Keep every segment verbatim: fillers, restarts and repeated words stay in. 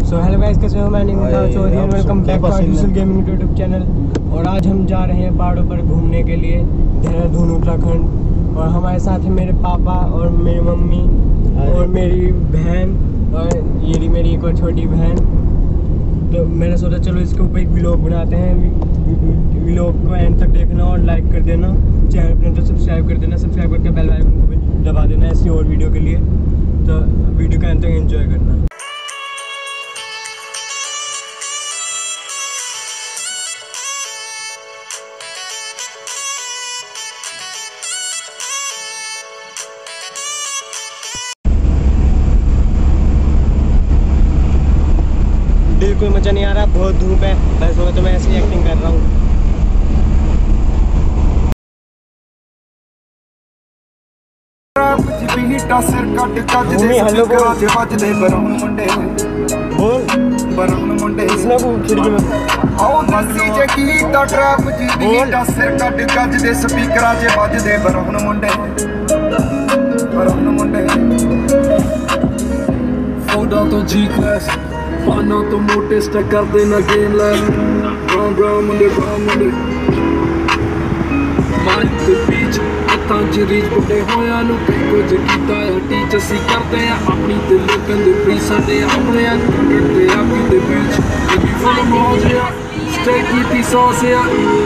So hello guys, कैसे हो? मैं Nimita Chaudhary and welcome back to artificial gaming YouTube channel. और आज हम जा रहे हैं पहाड़ों पर घूमने के लिए, देहरादून उत्तराखंड। और हमारे साथ है मेरे पापा और मेरी मम्मी और मेरी बहन और ये रही मेरी एक और छोटी बहन। तो मैंने सोचा चलो इसके ऊपर एक व्लॉग बनाते हैं। व्लॉग को एंड तक देखना और लाइक कर देना, चैनल पर तो सब्सक्राइब कर देना, सब्सक्राइब करके बेल आइकन को भी दबा देना ऐसी और वीडियो के लिए। तो वीडियो का एंड तक एंजॉय करना। कोई मजा नहीं आ रहा, बहुत धूप है, बस वो तो मैं ऐसे ही एक्टिंग कर रहा हूँ। हेलो बोल बोल इसने को खिड़की में आओ नसी जे कीता ट्रैप जी दी सिर कट गज दे स्पीकरां च ਵੱਜਦੇ ਬਰਹਣ ਮੁੰਡੇ ਬਰਹਣ ਮੁੰਡੇ ਫੋਟੋ ਤੋਂ ਜੀ ਕਲਾਸ पाना तो मोटे स्टक कर देना गेम लाइफ ब्राउन ब्राउन मुंडे ब्राउन मुंडे माइक ते बीच हत्थां च रीच बुड्ढे होया नु कई कुछ कीता है टीच असी करदे आ अपनी ते लोकां दे फ्री साडे अपने आ करदे आपी दे बीच कभी फुल मौज आ स्टे कीती सॉस आ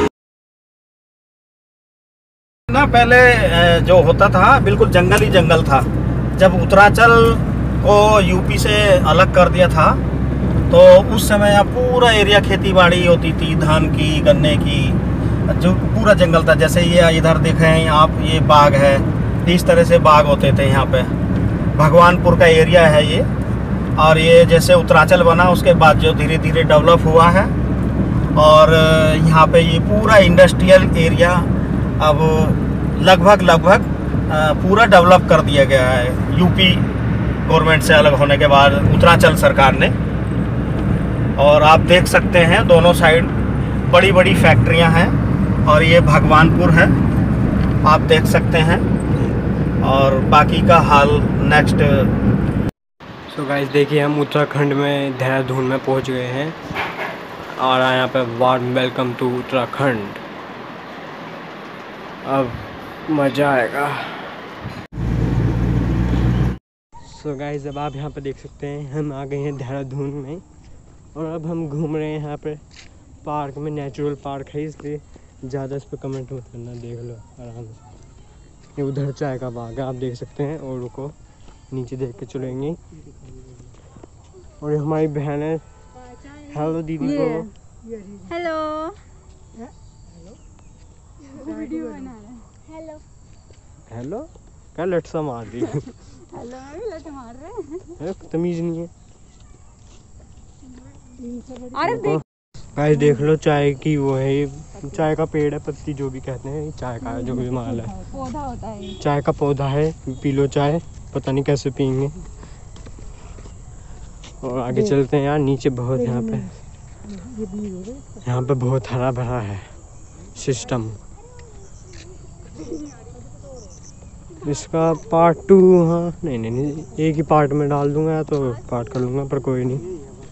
ना। पहले जो होता था बिल्कुल जंगल ही जंगल था। जब उत्तरांचल को यूपी से अलग कर दिया था तो उस समय यहाँ पूरा एरिया खेती बाड़ी होती थी, धान की, गन्ने की, जो पूरा जंगल था। जैसे ये इधर देख रहे हैं आप, ये बाग है, इस तरह से बाग होते थे यहाँ पे। भगवानपुर का एरिया है ये। और ये जैसे उत्तरांचल बना उसके बाद जो धीरे धीरे डेवलप हुआ है और यहाँ पे ये पूरा इंडस्ट्रियल एरिया अब लगभग लगभग पूरा डेवलप कर दिया गया है यूपी गवर्नमेंट से अलग होने के बाद, उत्तरांचल सरकार ने। और आप देख सकते हैं दोनों साइड बड़ी बड़ी फैक्ट्रियां हैं और ये भगवानपुर है, आप देख सकते हैं। और बाकी का हाल नेक्स्ट। सो गाइस देखिए, हम उत्तराखंड में देहरादून में पहुंच गए हैं और यहाँ पे वार्म वेलकम टू उत्तराखंड। अब मज़ा आएगा। सो गाइस अब आप यहाँ पे देख सकते हैं हम आ गए हैं देहरादून में और अब हम घूम रहे हैं यहाँ पे पार्क में। नेचुरल पार्क है इसलिए ज़्यादा इस पर कमेंट मत करना, देख लो आराम से। ये उधर चाय का बाग है, आप देख सकते हैं। और रुको नीचे देख के चलेंगे। और ये हमारी बहन है। हेलो दीदी को हेलो वीडियो बना रहे हैं। हेलो हेलो क्या लट सा मार रही है। हेलो मैं भी लट मार रहे हैं, तमीज नहीं है। अरे देख गाइस देख लो, चाय की वो है, ये चाय का पेड़ है, पत्ती जो भी कहते हैं, चाय का जो भी माल है, पौधा होता है, चाय का पौधा है। पी लो चाय, पता नहीं कैसे पियेंगे। और आगे चलते हैं यार, नीचे बहुत यहाँ पे यहाँ पे बहुत हरा भरा है सिस्टम। इसका पार्ट टू, हाँ नहीं नहीं नहीं एक ही पार्ट में डाल दूंगा तो पार्ट कर लूँगा, पर कोई नहीं।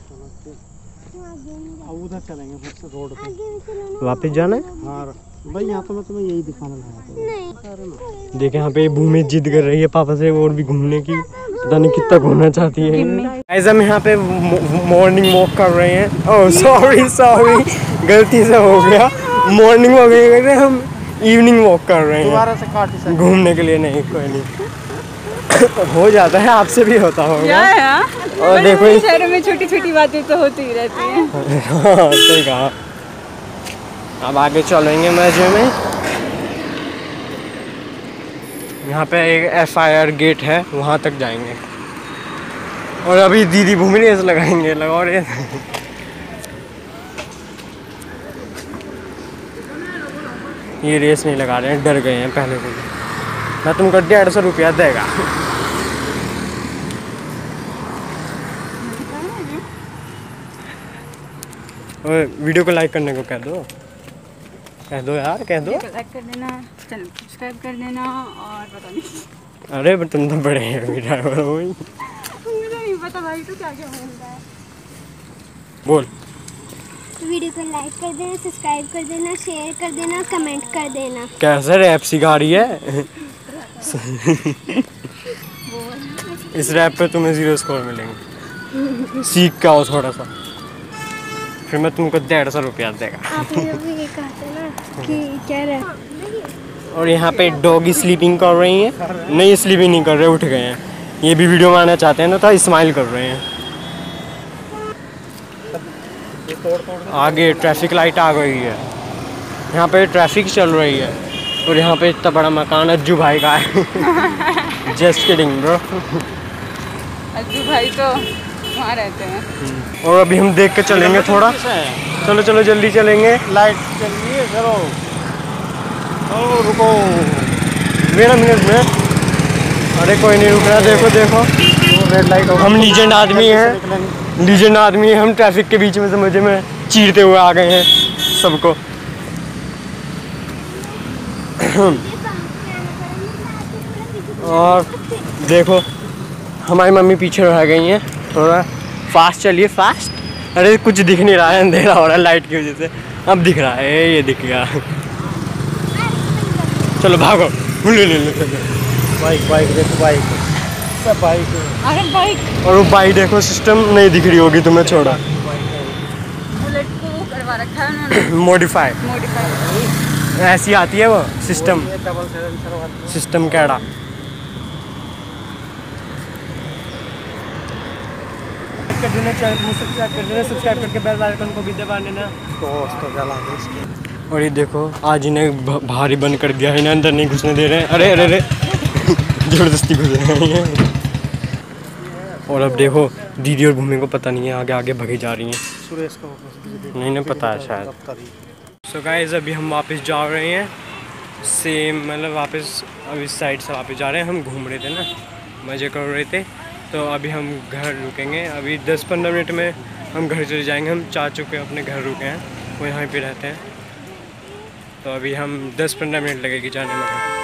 उधर चलेंगे फिर से रोड पे। वापस जाना है? हाँ भाई, यहाँ तो मैं तुम्हें यही दिखाना था। देखे यहाँ पे भूमि जिद कर रही है पापा से और भी घूमने की, पता नहीं कितना घूमना चाहती है। गाइस हम यहाँ पे मॉर्निंग वॉक कर रहे हैं। ओह सॉरी सॉरी गलती से हो गया। मॉर्निंग वॉक नहीं कर रहे हम, इवनिंग वॉक कर रहे हैं दोबारा से काट घूमने के लिए। नहीं कोई नहीं हो जाता है, आपसे भी होता होगा। और देखो इस शहरों में छोटी छोटी बातें तो होती ही रहती हैं। हाँ सही कहा। अब आगे चलेंगे मजे में। यहाँ पे एक एफ आई आर गेट है, वहाँ तक जाएंगे। और अभी दीदी भूमि रेस लगाएंगे, लगाओ रेस। ये रेस नहीं लगा रहे हैं, डर गए हैं पहले से। मैं तुमको डेढ़ सौ रुपया देगा। और वीडियो को लाइक करने को कह दो, कह दो यार, कह दो। लाइक कर देना, चैनल सब्सक्राइब कर देना और पता नहीं। अरे तुम तो बड़े हैं ड्राइवर हो। मुझे नहीं पता भाई, तो क्या क्या बोल रहा है। बोल। वीडियो को लाइक कर देना, सब्सक्राइब कर देना, शेयर कर देना, कमेंट कर देना। कैसे रैप सिखा रही है? इस रैप पे तुम्हें जीरो स्कोर मिलेंगे। सीख के आओ थोड़ा सा, फिर मैं तुमको डेढ़ सौ रुपया देगा। आप लोग भी ये कहते ना कि क्या रहे। और यहाँ पे डॉगी स्लीपिंग कर रही है। नहीं स्लीपिंग नहीं कर रहे, उठ गए हैं। ये भी वीडियो में आना चाहते हैं ना, तो स्माइल कर रहे हैं। आगे ट्रैफिक लाइट आ गई है। यहाँ पे ट्रैफिक चल रही है और यहाँ पे इतना बड़ा मकान अज्जू भाई का है। Just kidding bro. अज्जू भाई तो वहाँ रहते हैं। और अभी हम देख के चलेंगे थोड़ा। चलो चलो जल्दी चलेंगे। लाइट चल रही है, चलो ओ रुको, वेट अ मिनट में। अरे कोई नहीं रुक रहा। देखो देखो, रेड लाइट हम लीजेंड आदमी हैं। लीजेंड आदमी हैं हम। ट्रैफिक के बीच में से मजे में चीरते हुए आ गए हैं सबको। और देखो हमारी मम्मी पीछे रह गई हैं। थोड़ा फास्ट चलिए, फास्ट। अरे कुछ दिख नहीं रहा है, अंधेरा हो रहा है लाइट की वजह से। अब दिख रहा है, ये दिख गया। चलो भागो। ले ले ले बाइक बाइक देखो, बाइक सब बाइक। अरे बाइक, और वो बाइक देखो, सिस्टम नहीं दिख रही होगी तुम्हें। छोड़ा, बुलेट को वो करवा रखा है उन्होंने, मॉडिफाई। मॉडिफाई। ऐसी आती है वो सिस्टम। डबल साइलेंसर वाली। सिस्टम कैड़ा। कर देना, चैनल को सब्सक्राइब कर देना, सब्सक्राइब करके बेल आइकन को भी दबा देना। दोस्त तो जला दे इसके। और ये देखो आज इन्हें भ- भारी बंद कर दिया है, इन्हें अंदर नहीं घुसने दे रहे हैं। अरे अरे अरे ज़बरदस्ती घुस रहे हैं। और अब देखो दीदी और भूमि को पता नहीं है, आगे आगे भगी जा रही हैं। सुरेश को नहीं ना पता है शायद। सो गाइस अभी हम वापस जा रहे हैं। सेम मतलब वापस अब इस साइड से वापस जा रहे हैं। हम घूम रहे थे ना, मज़े कर रहे थे, तो अभी हम घर रुकेंगे। अभी दस पंद्रह मिनट में हम घर चले जाएंगे। हम चाचू के अपने घर रुके हैं, वो यहाँ पे रहते हैं। तो अभी हम दस पंद्रह मिनट लगेगी जाने में।